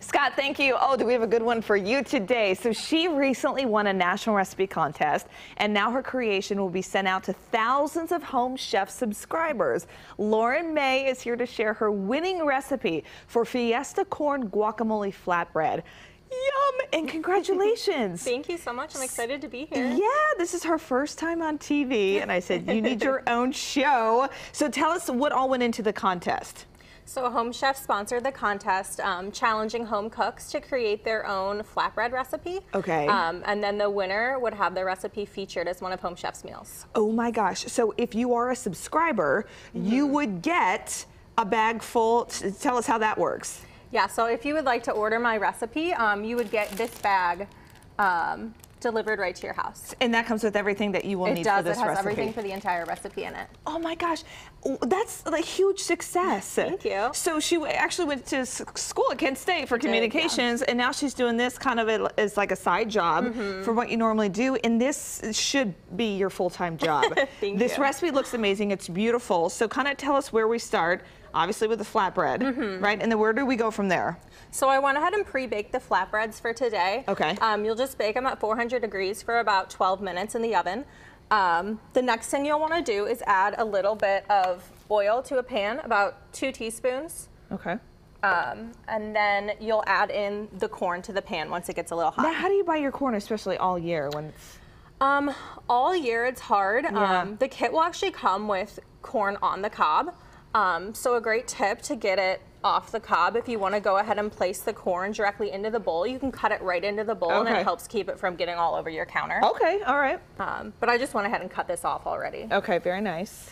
Scott, thank you. Oh, do we have a good one for you today? So she recently won a national recipe contest, and now her creation will be sent out to thousands of Home Chef subscribers. Lauren May is here to share her winning recipe for Fiesta corn guacamole flatbread. Yum, and congratulations. Thank you so much. I'm excited to be here. Yeah, this is her first time on TV, and I said, you need your own show. So tell us what all went into the contest. So Home Chef sponsored the contest, challenging home cooks to create their own flatbread recipe. Okay. And then the winner would have their recipe featured as one of Home Chef's meals. Oh my gosh. So if you are a subscriber, you would get a bag full. Tell us how that works. Yeah, so if you would like to order my recipe, you would get this bag delivered right to your house. And that comes with everything that you will need for this recipe. It has everything for the entire recipe in it. Oh my gosh, that's a huge success. Thank you. So she actually went to school at Kent State for communications, and now she's doing this kind of as like a side job for what you normally do, and this should be your full-time job. This recipe looks amazing. It's beautiful. So kind of tell us where we start. Obviously with the flatbread, right? And then where do we go from there? So I went ahead and pre-baked the flatbreads for today. Okay. You'll just bake them at 400 degrees for about 12 minutes in the oven. The next thing you'll want to do is add a little bit of oil to a pan, about 2 teaspoons. Okay. And then you'll add in the corn to the pan once it gets a little hot. Now, how do you buy your corn, especially all year when it's... All year it's hard. Yeah. The kit will actually come with corn on the cob. So a great tip to get it off the cob, if you want to go ahead and place the corn directly into the bowl, you can cut it right into the bowl and it helps keep it from getting all over your counter. Okay, all right. But I just went ahead and cut this off already. Okay, very nice.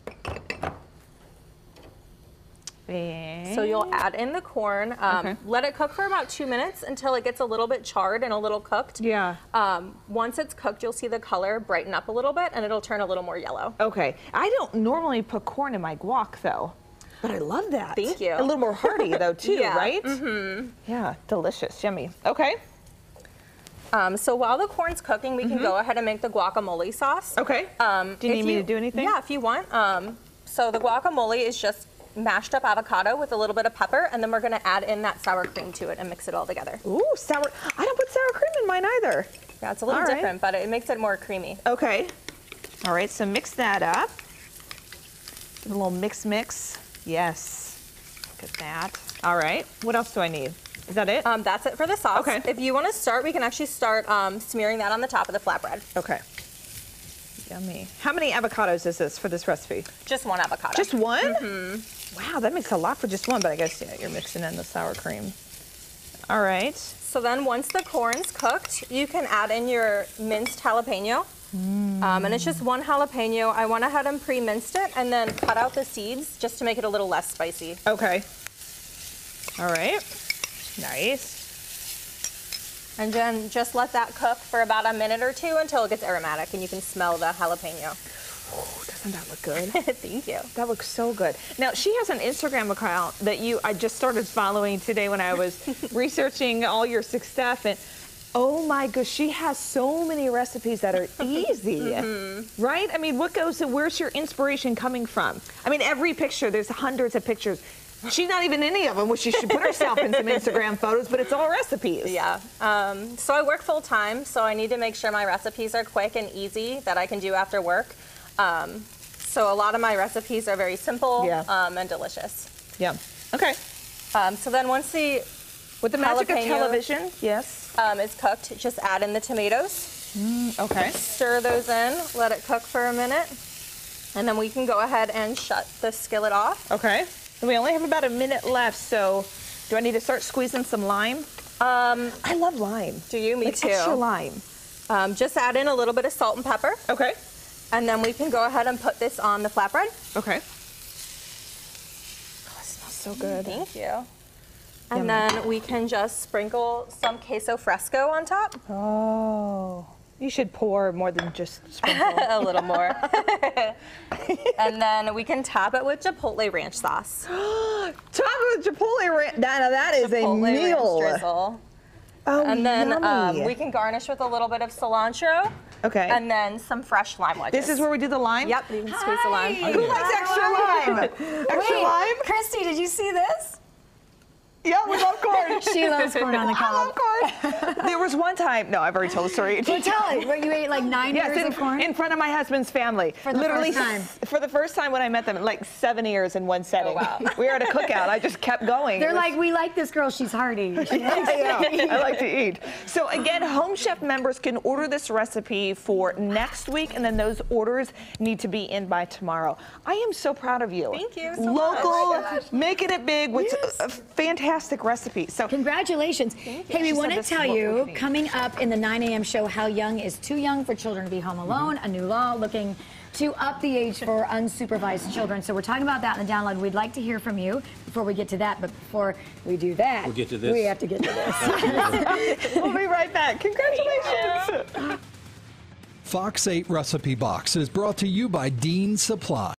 So you'll add in the corn, let it cook for about 2 minutes until it gets a little bit charred and a little cooked. Yeah. Once it's cooked, you'll see the color brighten up a little bit and it'll turn a little more yellow. Okay. I don't normally put corn in my guac though, but I love that. Thank you. A little more hearty though too, right? Mm-hmm. Yeah, delicious, yummy. Okay. So while the corn's cooking, we can go ahead and make the guacamole sauce. Okay. Do you need me to do anything? Yeah, if you want. So the guacamole is just mashed up avocado with a little bit of pepper, and then we're going to add in that sour cream to it and mix it all together. Ooh, sour. I don't put sour cream in mine either. Yeah, it's a little different, but it makes it more creamy. Okay. All right, so mix that up. Give it a little mix. Yes. Look at that. All right. What else do I need? Is that it? That's it for the sauce. Okay. If you want to start, we can actually start smearing that on the top of the flatbread. Okay. Yummy. How many avocados is this for this recipe? Just 1 avocado. Just 1? Mm-hmm. Wow, that makes a lot for just 1, but I guess, yeah, you're mixing in the sour cream. All right. So then once the corn's cooked, you can add in your minced jalapeno. And it's just 1 jalapeno. I went ahead and pre-minced it and then cut out the seeds just to make it a little less spicy. Okay. All right. Nice. And then just let that cook for about a minute or 2 until it gets aromatic and you can smell the jalapeno. Ooh, doesn't that look good? Thank you. That looks so good. Now, she has an Instagram account that I just started following today when I was researching all your stuff, and oh my gosh, she has so many recipes that are easy, right? I mean, where's your inspiration coming from? I mean, every picture, there's hundreds of pictures. She's not even in any of them, which she should put herself in some Instagram photos, but it's all recipes. Yeah. So I work full time, so I need to make sure my recipes are quick and easy that I can do after work. So a lot of my recipes are very simple and delicious. Yeah. Okay. So then once with the magic of television, yes, is cooked, just add in the tomatoes. Okay. Stir those in, let it cook for a minute, and then we can go ahead and shut the skillet off. Okay. And we only have about a minute left, so do I need to start squeezing some lime? I love lime. Do you? Me too. Extra lime. Just add in a little bit of salt and pepper. Okay. And then we can go ahead and put this on the flatbread. Okay. Oh, it smells so good. Thank you. And then we can just sprinkle some queso fresco on top. Oh. You should pour more than just sprinkle. A little more. And then we can top it with Chipotle ranch sauce. Top it with Chipotle ranch. Now that is Chipotle a meal. Ranch drizzle. Oh, and then yummy. we can garnish with a little bit of cilantro. Okay. And then some fresh lime wedges. This is where we do the lime? Yep, you can squeeze the lime. Who likes extra lime? Extra lime? Christy, did you see this? Yeah, we love corn. She loves corn on the cob. I love corn. There was one time, no, I've already told the story. Well, tell it. Where you ate like 9 ears of corn? In front of my husband's family. For the first time. For the first time when I met them, like 7 ears in one setting. Oh, wow. We were at a cookout. I just kept going. They're like, we like this girl. She's hearty. I like to eat. So again, Home Chef members can order this recipe for next week, and then those orders need to be in by tomorrow. I am so proud of you. Thank you so Local, much. making it big with a fantastic recipe. So congratulations. Hey, we She want said to this tell is what you, we need. coming up in the 9 a.m. show, How Young is Too Young for Children to Be Home Alone, a new law looking to up the age for unsupervised children. So we're talking about that in the download. We'd like to hear from you before we get to that, but before we do that, We'll get to this. we have to get to this. we'll be right back. Congratulations. Fox 8 Recipe Box is brought to you by Dean Supply.